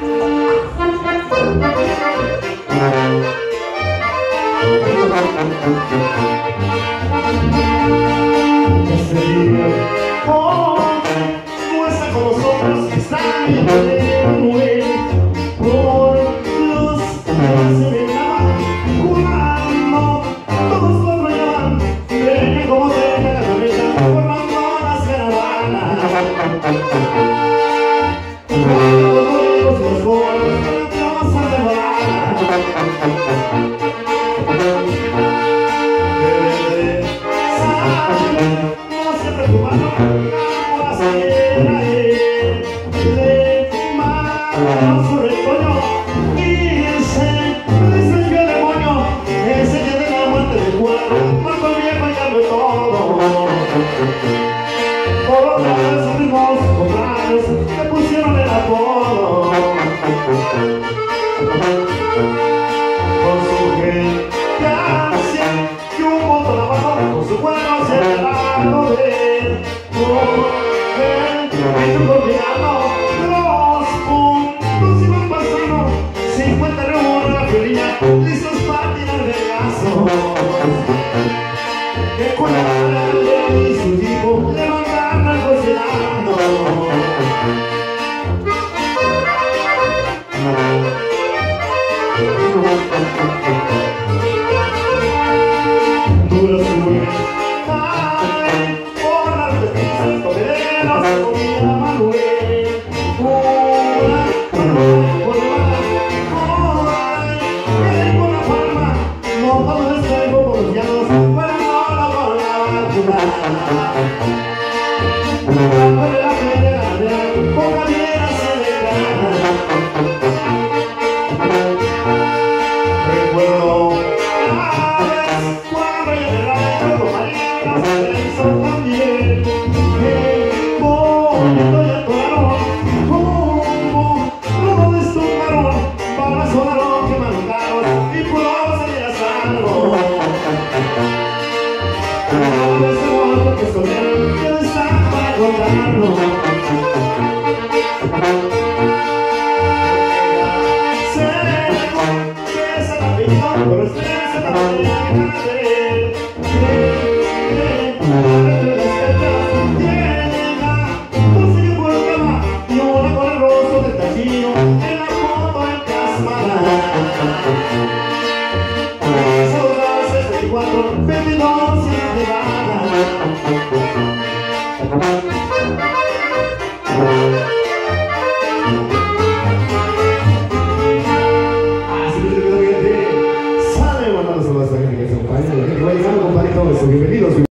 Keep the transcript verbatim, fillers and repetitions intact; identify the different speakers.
Speaker 1: Ese día, oh, no está con nosotros, está en el Manuel. Por los días se dejaban jugando, todos lo rayaban, venía como de la camioneta, formando las caravanas. Cuando volvimos los bolos, entramos a devorar. No se preocuparon, ahora se era él. Le mataron su retoño y se descendió el demonio. Ese día de la muerte del cuadro, Marco el Viejo ya lo todo. Por otra vez sus mismos contrarios le pusieron el apodo. Con su geniancia y un montón abajo, con su cuerno cerrado de él. Y tú combinando los puntos iban pasando, cincuenta rumores la fiolilla, listos para tirar vergazos. Que con la madre y su tipo levantan al cocinando. Dura su mujer, ay, por las pesquisas comederos se comía Manuel. Una, una, por la ay, que con la palma, no todo es traigo por los llanos, pero no la con la vacuna. La pelea que le gané, poca viera se le gana. Recuerdo la vez cuando yo en el rancho María se hizo también. Qué bonito y actuaron como robo de su varón. Para sonaron que mandaron y pudo salir a salvo. Pero ese momento que escondieron yo estaba contando. Por ustedes la mañana de él, entre las cartas llega, un sello por el cama y una con el rostro del tachino en la foto en Casmara. Son las seis veinticuatro, veintidós y llegada. Bienvenidos.